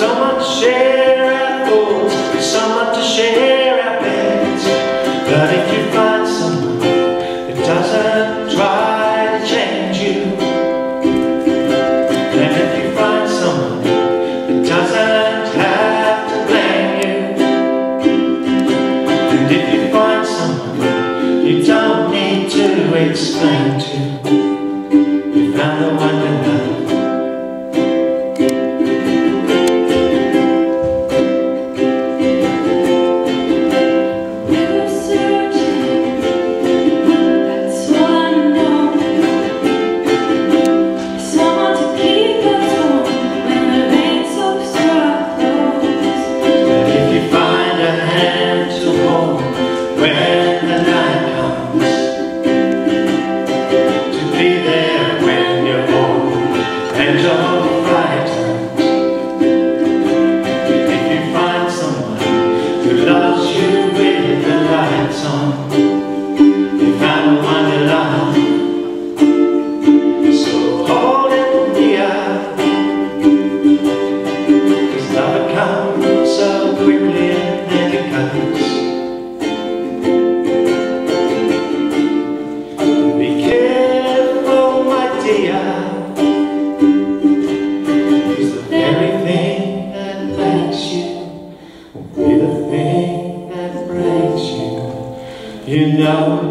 someone to share our thoughts, with someone to share our beds. But if you find someone that doesn't try to change you, and if you find someone that doesn't have to blame you, and if you find someone you don't need to explain to, you found the one you love. You know